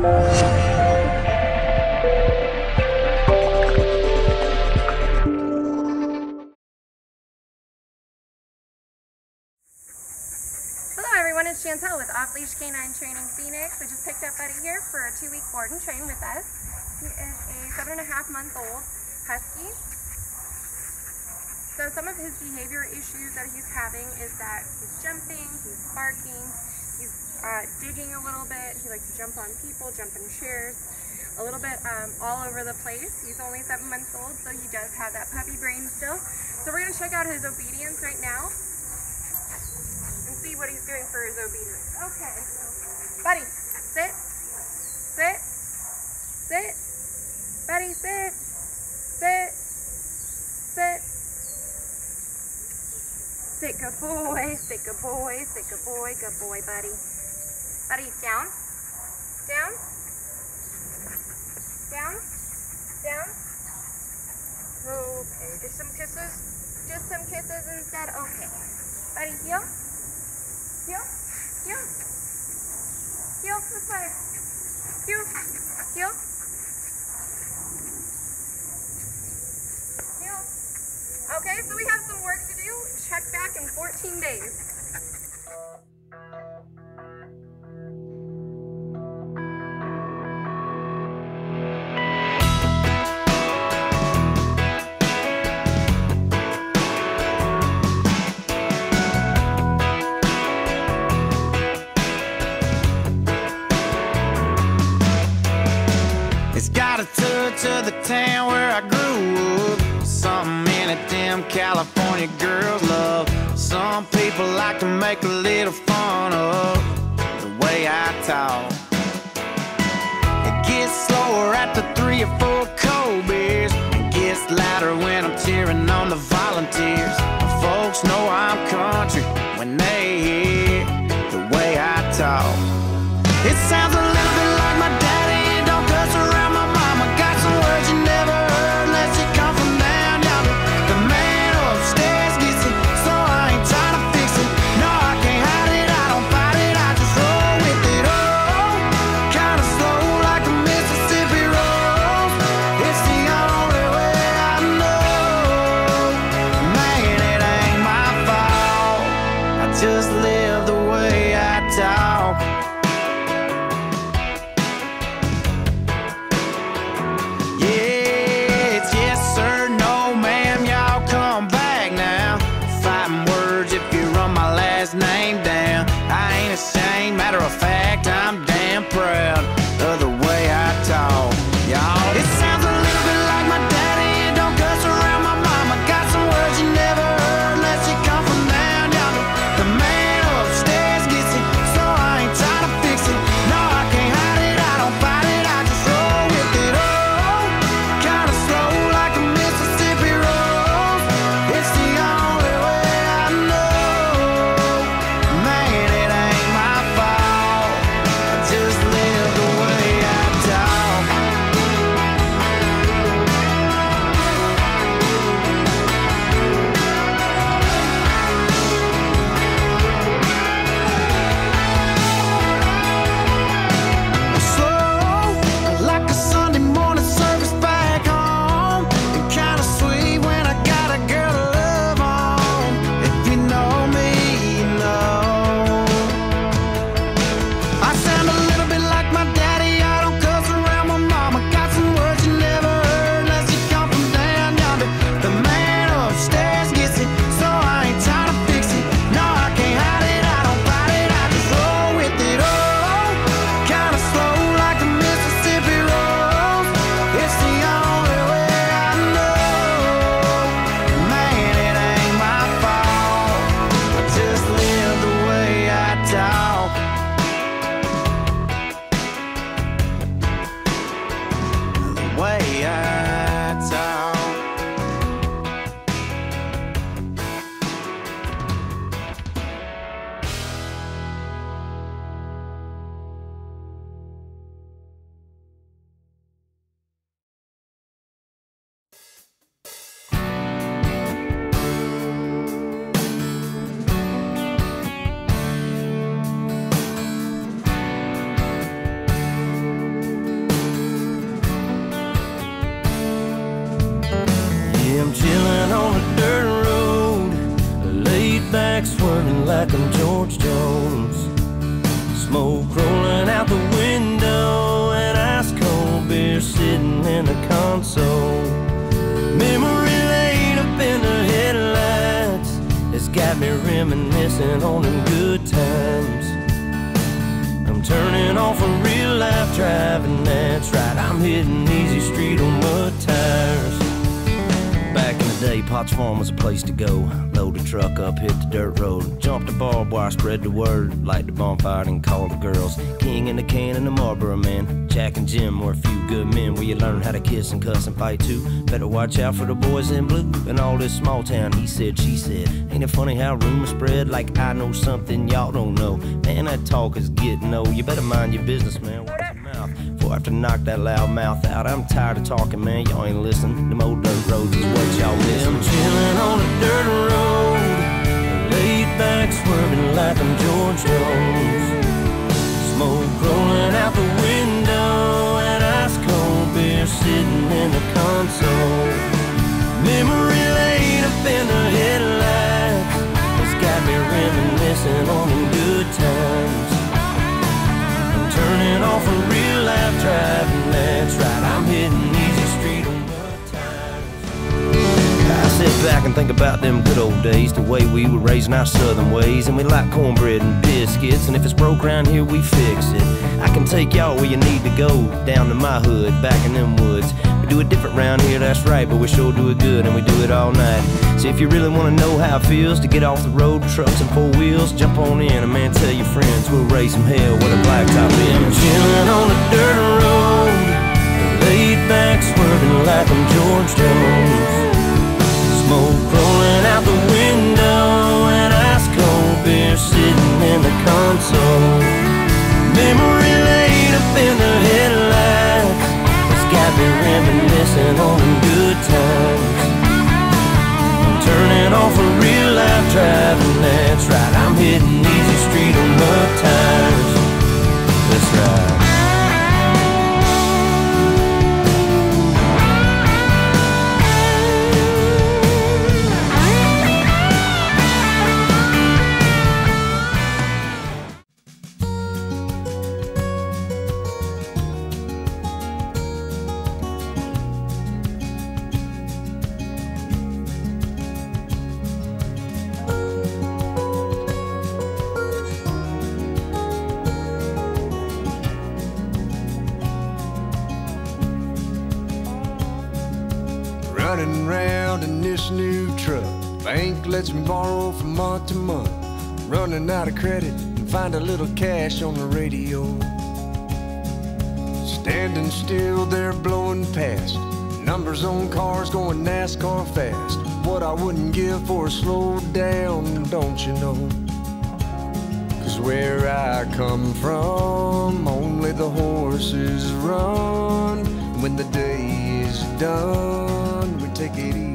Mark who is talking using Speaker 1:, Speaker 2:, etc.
Speaker 1: Hello everyone, it's Chantel with Off Leash Canine Training Phoenix. I just picked up Buddy here for a 2-week board and train with us. He is a 7.5-month-old Husky. So some of his behavior issues that he's having is that he's jumping, he's barking, he's digging a little bit. He likes to jump on people, jump in chairs, a little bit all over the place. He's only 7 months old, so he does have that puppy brain still. So we're going to check out his obedience right now and see what he's doing for his obedience. Okay, so Buddy, sit, sit, sit, Buddy, sit, sit, sit. Sit, good boy, sit, good boy, sit, good boy, Buddy. Buddy, down, down, down, down. Okay, just some kisses instead. Okay, Buddy, heel, heel, heel, heel, this way, heel, heel, heel. Okay, so we have some work to do. Check back in 14 days.
Speaker 2: It's got a touch of the town where I grew up. Something in it them California girls love. Some people like to make a little fun of the way I talk. It gets slower after 3 or 4 cold beers, and gets louder when I'm cheering on the volunteers. Folks know I'm country when they hear the way I talk. It sounds a little bit like my daddy, and don't cuss around my mama. Got some words you never heard unless you come from down yonder. The man upstairs gets it, so I ain't trying to fix it. No, I can't hide it, I don't fight it, I just roll with it. Oh, kinda slow like a Mississippi rose. It's the only way I know. Man, it ain't my fault, I just live the way I talk.
Speaker 3: like I'm George Jones. Smoke rolling out the window and ice cold beer sitting in the console. Memory lane up in the headlights has got me reminiscing on them good times. I'm turning off a real life driving, that's right, I'm hitting easy street on mud tires. Back in the day, Potts Farm was a place to go. Load the truck up, hit the dirt road, jump the barbed wire, spread the word, light the bonfire and call the girls. King in the can and the Marlboro man, Jack and Jim were a few good men where you learn how to kiss and cuss and fight too. Better watch out for the boys in blue and all this small town he said, she said. Ain't it funny how rumors spread like I know something y'all don't know? Man, that talk is getting old. You better mind your business, man. Watch your mouth before I have to knock that loud mouth out. I'm tired of talking, man. Y'all ain't listening. Them old dirt roads is what y'all miss. I'm chilling on a dirt road, laid back swerving like I'm George Jones. Smoke rolling out the window and ice cold beer sitting in the console. Memory lane up in the headlights has got me reminiscing on them good times. I'm turning off a real life driving, that's right, I'm hitting easy street on mud tires. I sit back and think about them good old days, the way we were raising our southern ways, and we like cornbread and biscuits, and if it's broke around here, we fix it. I can take y'all where you need to go, down to my hood, back in them woods. We do it different round here, that's right, but we sure do it good, and we do it all night. So if you really want to know how it feels to get off the road, trucks and four wheels, jump on in, and man, tell your friends we'll raise some hell with a blacktop in. I'm chilling on a dirt road, laid back swerving like I'm George Jones. Smoke rolling out the window and ice cold beer sitting in the console. Memory lane up in the headlights has got me reminiscing on them good times. I'm turning off a real life driving, that's right, I'm hitting easy street on mud tires. That's right.
Speaker 4: Running round in this new truck, bank lets me borrow from month to month. Running out of credit and find a little cash on the radio. Standing still there blowing past, numbers on cars going NASCAR fast. What I wouldn't give for a slow down, don't you know? 'Cause where I come from, only the horses run. When the day is done, we take it easy.